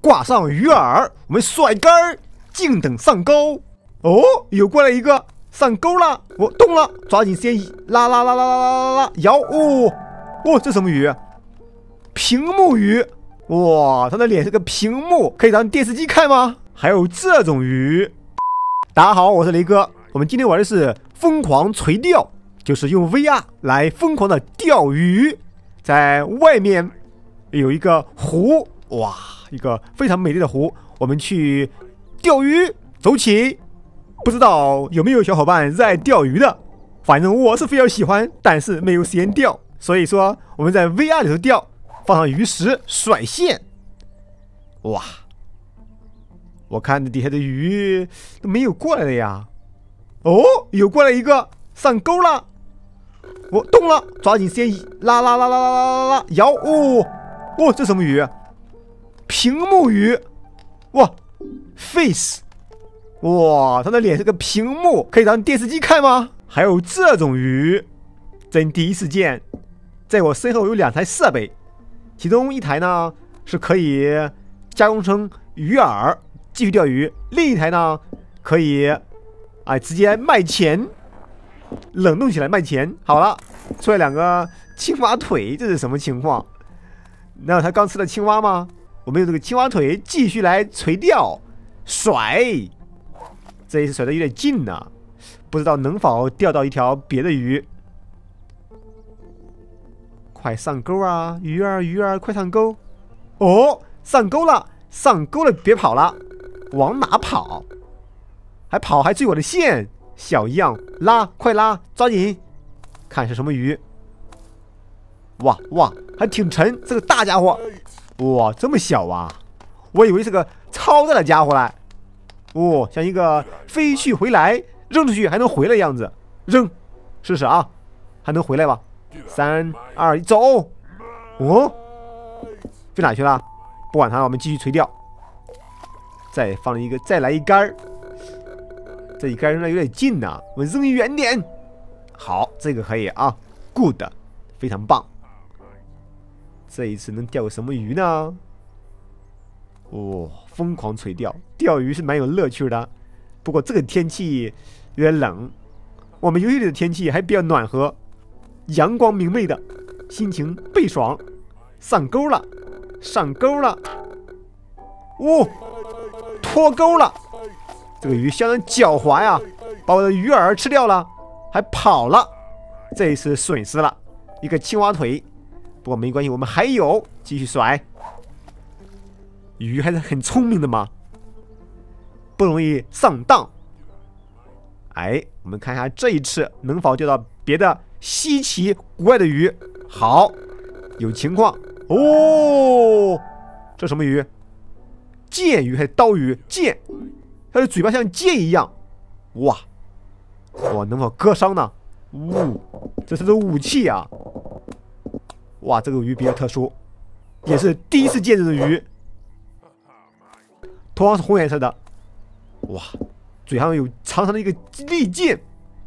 挂上鱼饵，我们甩竿，静等上钩。哦，又过来一个，上钩了，我动了，抓紧时间拉，摇。哦，这什么鱼？屏幕鱼。哇，它的脸是个屏幕，可以当电视机看吗？还有这种鱼。大家好，我是雷哥。我们今天玩的是疯狂垂钓，就是用 VR 来疯狂的钓鱼。在外面有一个湖，哇，一个非常美丽的湖，我们去钓鱼，走起！不知道有没有小伙伴在钓鱼的？反正我是非常喜欢，但是没有时间钓，所以说我们在 VR 里头钓，放上鱼食，甩线。哇！我看底下的鱼都没有过来了呀。哦，有过来一个，上钩了，我动了，抓紧时间拉，摇。哦，这什么鱼？屏幕鱼。哇 ，face。哇，它的脸是个屏幕，可以当电视机看吗？还有这种鱼，真第一次见。在我身后有2台设备，其中一台呢是可以加工成鱼饵继续钓鱼，另一台呢可以直接卖钱，冷冻起来卖钱。好了，出来2个青蛙腿，这是什么情况？那他刚吃了青蛙吗？我们用这个青蛙腿继续来垂钓甩，这一次甩的有点近呢，不知道能否钓到一条别的鱼。快上钩啊，鱼儿快上钩！哦，上钩了，别跑了，往哪跑？还追我的线，小样，拉，快拉，抓紧！看是什么鱼？哇，还挺沉，这个大家伙，哇，这么小啊！我以为是个超大的家伙来。哦，像一个飞去回来，扔出去还能回来的样子，扔，试试啊，还能回来吧？3、2、1，走！哦，飞哪去了？不管它了，我们继续垂钓。再来一竿，这一竿扔的有点近呐，我们扔远点。好，这个可以啊 ，good， 非常棒。这一次能钓个什么鱼呢？疯狂垂钓，钓鱼是蛮有乐趣的。不过这个天气有点冷，我们游戏里的天气还比较暖和，阳光明媚的，心情倍爽。上钩了，哦，脱钩了。这个鱼相当狡猾呀，把我的鱼饵吃掉了，还跑了。这一次损失了一个青蛙腿，不过没关系，我们还有，继续甩。鱼还是很聪明的嘛，不容易上当。我们看一下这一次能否钓到别的稀奇古怪的鱼。好，有情况哦。这什么鱼？剑鱼还是刀鱼？剑，它的嘴巴像剑一样。哇，能否割伤呢？这是个武器啊！哇，这个鱼比较特殊，也是第一次见这种鱼。头上是红颜色的，哇，嘴上有长长的一个利剑，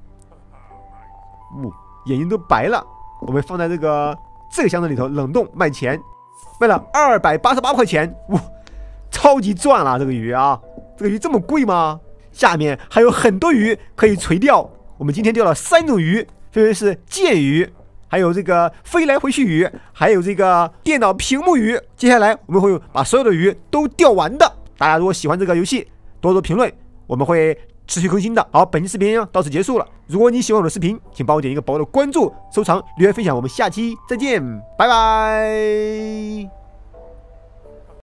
眼睛都白了。我们放在这个箱子里头冷冻卖钱，卖了288块钱，超级赚了这个鱼啊！这个鱼这么贵吗？下面还有很多鱼可以垂钓，我们今天钓了3种鱼，分别是剑鱼，还有这个飞来回去鱼，还有这个电脑屏幕鱼。接下来我们会把所有的鱼都钓完的。大家如果喜欢这个游戏，多多评论，我们会持续更新的。好，本期视频到此结束了。如果你喜欢我的视频，请帮我点一个宝的关注、收藏、留言、分享。我们下期再见，拜拜。